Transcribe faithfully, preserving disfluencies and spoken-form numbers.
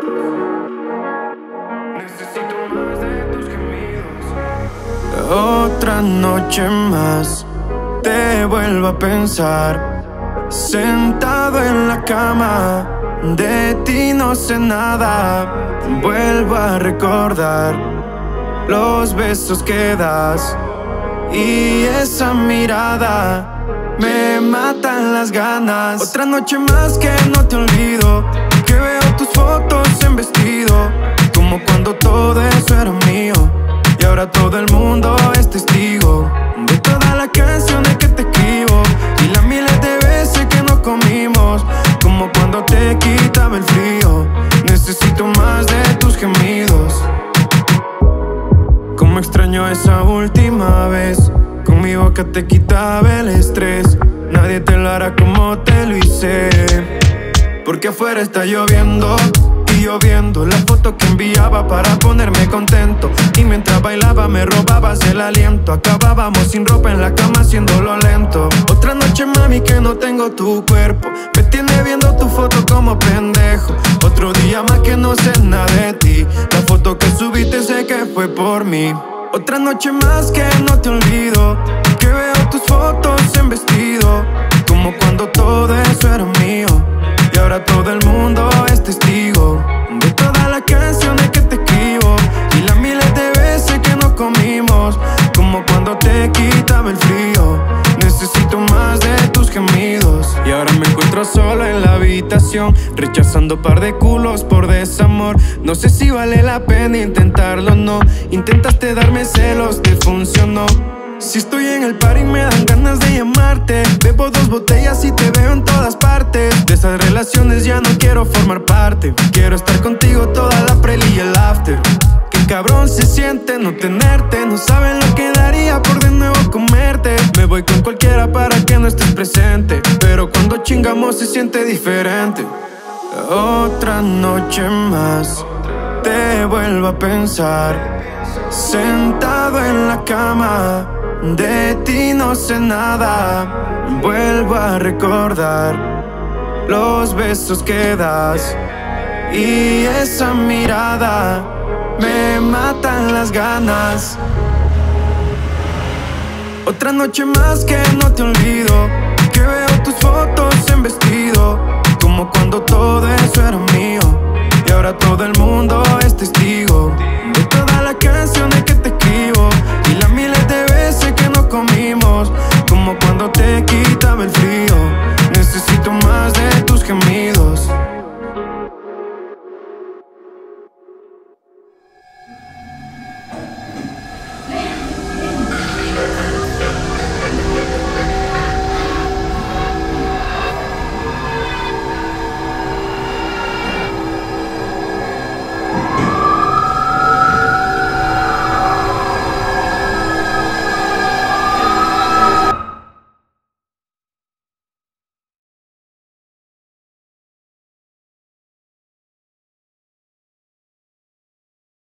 Necesito más de tus gemidos. Otra noche más, te vuelvo a pensar, sentado en la cama, de ti no sé nada. Vuelvo a recordar los besos que das y esa mirada, me matan las ganas. Otra noche más que no te olvido, que veo tus fotos en vestido, como cuando todo eso era mío y ahora todo el mundo es testigo de todas las canciones que te escribo y las miles de veces que nos comimos, como cuando te quitaba el frío. Necesito más de tus gemidos. Como extraño esa última vez, con mi boca te quitaba el estrés. Nadie te lo hará como te lo hice, porque afuera está lloviendo y lloviendo. La foto que enviaba para ponerme contento, y mientras bailaba me robabas el aliento. Acabábamos sin ropa en la cama haciéndolo lento. Otra noche, mami, que no tengo tu cuerpo, me tiene viendo tu foto como pendejo. Otro día más que no sé nada de ti, la foto que subiste sé que fue por mí. Otra noche más que no te olvido, que veo tus fotos en vestido, como cuando todo eso era mío y ahora todo el mundo es testigo de todas las canciones que te escribo y las miles de veces que nos comimos, como cuando te quitaba el frío. Necesito más de tus gemidos. Y ahora me encuentro solo en la habitación, rechazando par de culos por desamor. No sé si vale la pena intentarlo o no. Intentaste darme celos, te funcionó. Si estoy en el party me dan ganas de llamarte. Bebo dos botellas y te veo en todas partes. De esas relaciones ya no quiero formar parte. Quiero estar contigo toda la preli y el after. Qué cabrón se siente no tenerte. No saben lo que daría por de nuevo comerte. Me voy con cualquiera para que no estés presente, pero cuando chingamos se siente diferente. Otra noche más, te vuelvo a pensar, sentado en la cama, de ti no sé nada. Vuelvo a recordar los besos que das y esa mirada, me matan las ganas. Otra noche más que no te olvido,